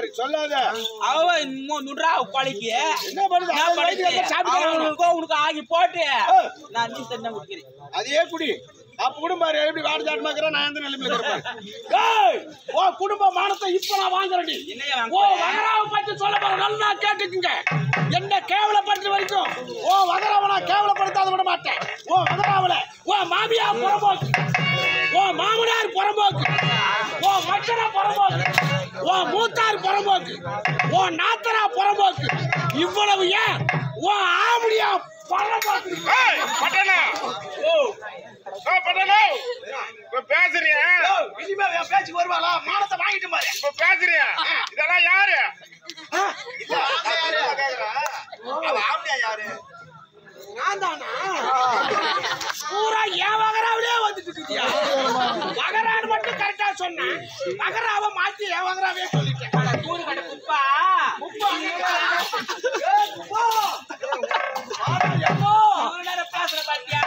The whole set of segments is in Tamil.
பாரு சொல்லாத அவ நுட்றா குவாலிட்டி என்ன பண்ணுது உனக்கு ஆகி போட்டு நான் நீ தண்ணி குடிக்கிறேன் அதே குடி அப்ப கூட பாரு எப்படி வாடு சாட்டமாக்குறேன் நான் எந்த நிலைமையில இருப்பேன் ஓ குடும்ப மானத்தை இப்ப நான் வாங்குறேன் ஓ வகராவை பற்றி சொல்ல போற நல்லா கேட்டுக்குங்க என்ன கேவலப்படுத்த வரைக்கும் ஓ வகராவை நான் கேவலப்படுத்தாத விட மாட்டேன் ஓ வகராவில ஓ மாமியா புறம்போக்கு ஓ மாமனார் புறம்போக்கு ஓ மச்சனா புறம்போக்கு ஓ மூத்தார் புறம்போக்கு ஓ நாத்தனா புறம்போக்கு இவ்வளவு ஏன் ஓ ஆம்படியா புறம்போக்கு பேசுறியா இனிமே பேச்சு வருவாளா மானத்தை வாங்கிட்டு பாரு இப்ப பேசுறியா இதெல்லாம் யாரு யாரு நான் தானா பூரா ஏன் வகராவிலே வந்துட்டு இருக்கியா வகரான்னு மட்டும் கரெக்டா சொன்னேன் வகராவை மாத்தி ஏன் வகராவே சொல்லிட்டேன் கூறு கடை குப்பா பேசுற பாத்தியா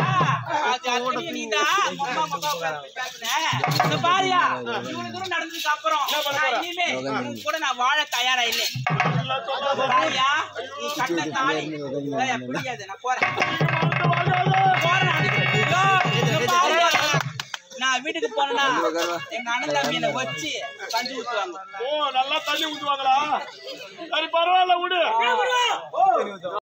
பாரியா இவ்வளவு தூரம் நடந்ததுக்கு அப்புறம் இனிமே கூட நான் வாழ தயாரா இல்லை பாரியா நீ கட்ட தாலி புரியாது நான் போறேன் நான் வீட்டுக்கு போனா எங்க அண்ணன் தம்பி என்ன வச்சு கஞ்சி ஊத்துவாங்க ஓ நல்லா தள்ளி ஊத்துவாங்களா சரி பரவாயில்ல விடு